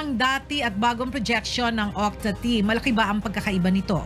ang dati at bagong projection ng OCTA-T? Malaki ba ang pagkakaiba nito?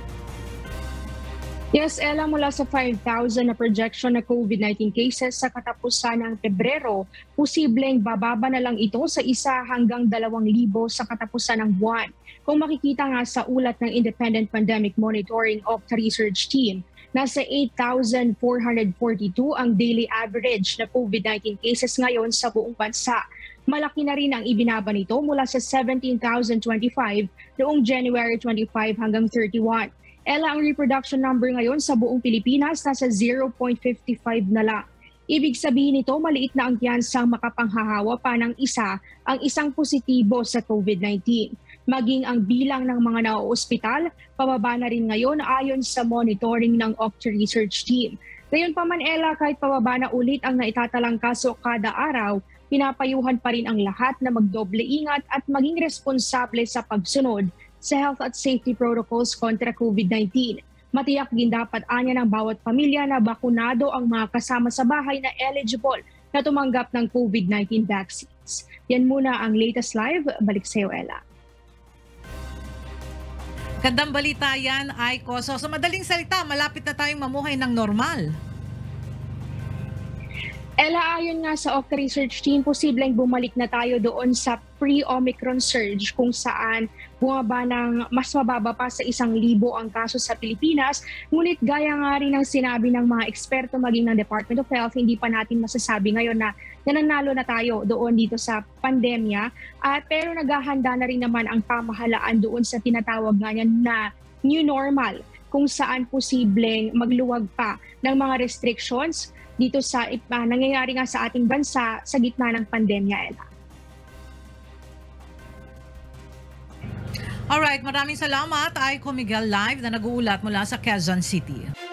Yes, Ella, mula sa 5,000 na projection na COVID-19 cases sa katapusan ng Pebrero, posibleng bababa na lang ito sa 1 hanggang 2,000 sa katapusan ng buwan. Kung makikita nga sa ulat ng Independent Pandemic Monitoring OCTA Research Team, nasa 8,442 ang daily average na COVID-19 cases ngayon sa buong bansa. Malaki na rin ang ibinaba nito mula sa 17,025 noong January 25 hanggang 31. Ella, ang reproduction number ngayon sa buong Pilipinas nasa 0.55 na lang. Ibig sabihin nito, maliit na ang tiyansang makapanghahawa pa ng ang isang positibo sa COVID-19. Maging ang bilang ng mga naoospital, pababa na rin ngayon ayon sa monitoring ng OCTA Research Team. Gayunpaman, Ella, kahit pababa na ulit ang naitatalang kaso kada araw, pinapayuhan pa rin ang lahat na magdoble ingat at maging responsable sa pagsunod sa health at safety protocols kontra COVID-19. Matiyak din dapat anya ng bawat pamilya na bakunado ang mga kasama sa bahay na eligible na tumanggap ng COVID-19 vaccines. Yan muna ang latest live. Balik sa iyo, Ella. Gandang balita yan, Aiko. So, sa madaling salita, malapit na tayong mamuhay ng normal. Ella, ayon nga sa OCTA Research Team, posibleng bumalik na tayo doon sa pre-Omicron surge kung saan bumaba ng mas mababa pa sa 1,000 ang kaso sa Pilipinas. Ngunit gaya nga rin ng sinabi ng mga eksperto maging ng Department of Health, hindi pa natin masasabi ngayon na nananalo na tayo doon dito sa pandemya. Pero naghahanda na rin naman ang pamahalaan doon sa tinatawag nga niyan na new normal, kung saan posibleng magluwag pa ng mga restrictions dito sa nangyayari nga sa ating bansa sa gitna ng pandemya, Ella. Alright, maraming salamat, Aiko Miguel Live na nag-uulat mula sa Quezon City.